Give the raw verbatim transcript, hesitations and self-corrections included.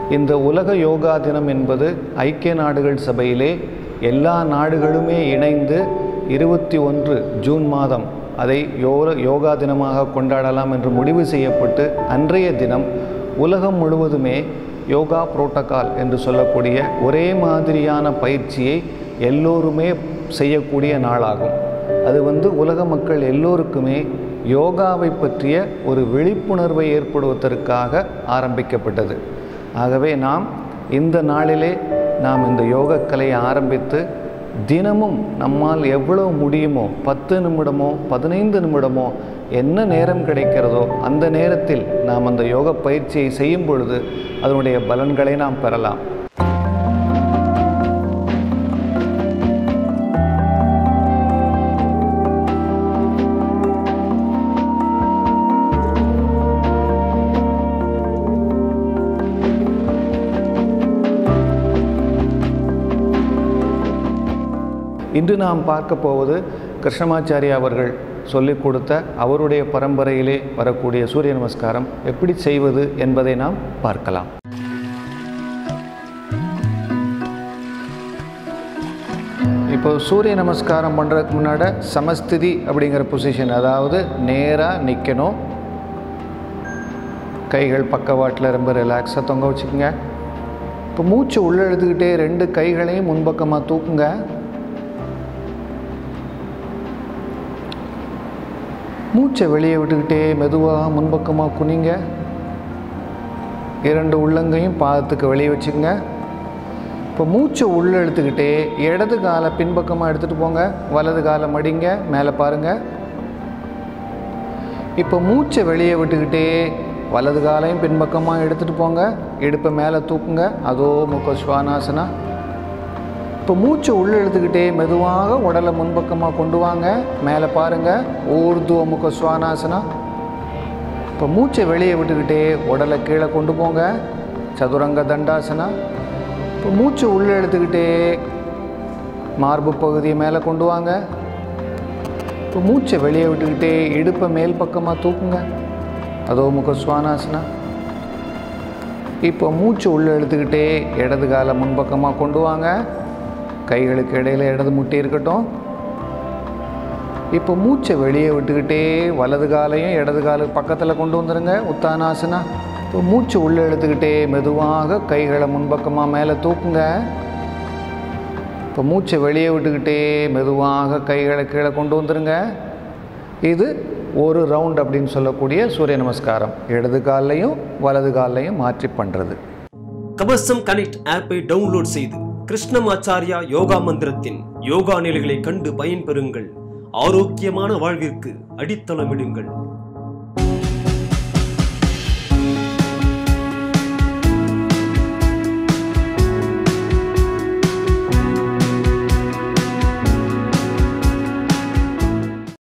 இந்த உலக யோகா தினம் என்பது ஐக்கிய நாடுகள் சபையிலே எல்லா நாடுகளுமே இணைந்து இருபத்தி ஒன்று ஜூன் மாதம் அதை யோகா தினமாக கொண்டாடலாம் என்று முடிவு செய்யப்பட்டு அன்றைய தினம் உலகம் முழுவதுமே யோகா புரோட்டோகால் என்று சொல்லக்கூடிய ஒரே மாதிரியான பயிற்சியை எல்லோருமே செய்யக்கூடிய நாளாகும். அது வந்து உலக மக்கள் எல்லோருக்குமே யோகாவை பற்றிய ஒரு விழிப்புணர்வை ஏற்படுவதற்காக ஆரம்பிக்கப்பட்டது. ஆகவே நாம் இந்த நாளிலே நாம் இந்த யோகக்கலையை ஆரம்பித்து தினமும் நம்மால் எவ்வளவு முடியுமோ பத்து நிமிடமோ பதினைந்து நிமிடமோ என்ன நேரம் கிடைக்கிறதோ அந்த நேரத்தில் நாம் அந்த யோக பயிற்சியை செய்யும் பொழுது அதனுடைய பலன்களை நாம் பெறலாம். இன்று நாம் பார்க்க போவது கிருஷ்ணமாச்சாரியா அவர்கள் சொல்லிக் கொடுத்த அவருடைய பரம்பரையிலே வரக்கூடிய சூரிய நமஸ்காரம் எப்படி செய்வது என்பதை நாம் பார்க்கலாம். இப்போ சூரிய நமஸ்காரம் பண்ணுறதுக்கு முன்னாடி சமஸ்திதி அப்படிங்கிற பொசிஷன், அதாவது நேராக நிற்கணும். கைகள் பக்கவாட்டில் ரொம்ப ரிலாக்ஸாக தொங்க வச்சுக்கோங்க. இப்போ மூச்சு உள்ளே எழுதுக்கிட்டே ரெண்டு கைகளையும் முன்பக்கமாக தூக்குங்க. மூச்சை வெளியே விட்டுக்கிட்டே மெதுவாக முன்பக்கமாக குனிங்க. இரண்டு உள்ளங்கையும் பாதத்துக்கு வெளியே வச்சுக்கோங்க. இப்போ மூச்சை உள்ளே எடுத்துக்கிட்டே இடது காலை பின்பக்கமாக எடுத்துகிட்டு போங்க. வலது காலை மடிங்க, மேலே பாருங்கள். இப்போ மூச்சை வெளியே விட்டுக்கிட்டே வலது காலையும் பின்பக்கமாக எடுத்துகிட்டு போங்க. இடுப்பை மேலே தூக்குங்க. அதோ முக ஸ்வானாசனா. இப்போ மூச்சை உள்ளே எடுத்துக்கிட்டே மெதுவாக உடலை முன்பக்கமாக கொண்டு வாங்க. மேலே பாருங்கள், ஊர்துவ முக ஸ்வானாசனா. இப்போ மூச்சை வெளியே விட்டுக்கிட்டே உடலை கீழே கொண்டு போங்க, சதுரங்க தண்டாசனா. இப்போ மூச்சை உள்ளே எடுத்துக்கிட்டே மார்பு பகுதியை மேலே கொண்டு வாங்க. இப்போ மூச்சை வெளியே விட்டுக்கிட்டே இடுப்பை மேல் பக்கமாக தூக்குங்க, அதோ முக ஸ்வானாசனா. இப்போ மூச்சை உள்ளே எடுத்துக்கிட்டே இடது காலை முன்பக்கமாக கொண்டு வாங்க. கைகளுக்கு இடையில் இடது முட்டி இருக்கட்டும். இப்போ மூச்சை வெளியே விட்டுக்கிட்டே வலது காலையும் இடது காலு பக்கத்தில் கொண்டு வந்துடுங்க, உத்தானாசனா. இப்போ மூச்சை உள்ளே எடுத்துக்கிட்டே மெதுவாக கைகளை முன்பக்கமாக மேலே தூக்குங்க. இப்போ மூச்சை வெளியே விட்டுக்கிட்டே மெதுவாக கைகளை கீழே கொண்டு வந்துடுங்க. இது ஒரு ரவுண்ட் அப்படின்னு சொல்லக்கூடிய சூரிய நமஸ்காரம். இடது காலையும் வலது காலையும் மாற்றி பண்ணுறது. கவசம் கனெக்ட் ஆப்பை டவுன்லோட் செய்து கிருஷ்ணமாச்சாரியா யோகா மந்திரத்தின் யோகா நிலைகளை கண்டு பயன்பெறுங்கள். ஆரோக்கியமான வாழ்விற்கு அடித்தளமிடுங்கள்.